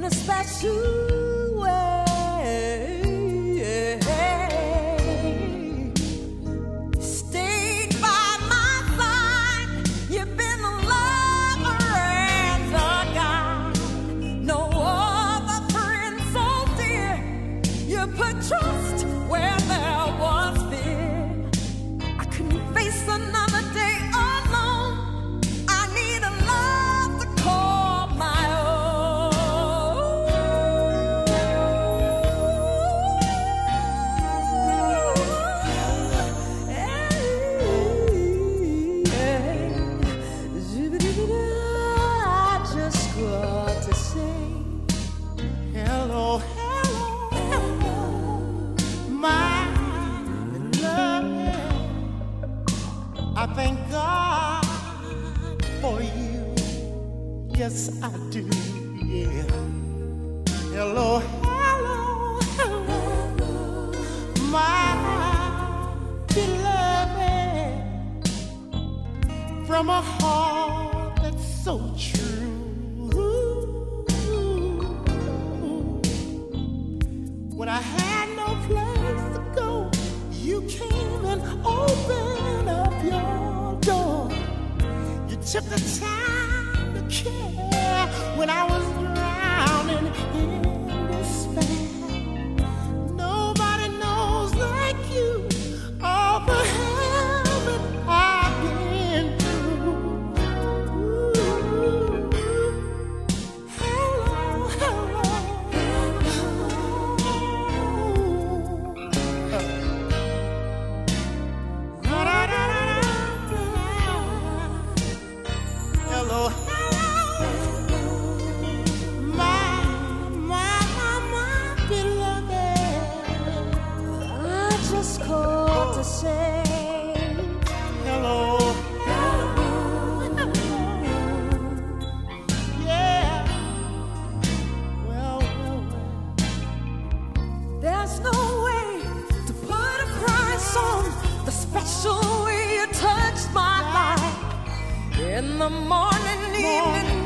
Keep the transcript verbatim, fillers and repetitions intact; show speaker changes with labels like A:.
A: in a special way. Stayed by my side. You've been the lover and the guide. No other friend so dear. You put trust where there was fear. I couldn't face another day alone. I need a love to call my own. I just got to say
B: Hello, hello, my love. I thank God for you. Yes, I do. Yeah. Hello, hello, hello, my beloved. From a heart that's so true. When I had no place to go, you came and opened up your door. You took the time to care when I was drowning in despair. Nobody knows like you all the hell that I've been through. Hello, hello, hello, my, my, my, my beloved.
A: I just called to say
B: Hello, yeah. Well, well, well.
A: there's no way to put a price on the special way you touched my life. In the morning, evening,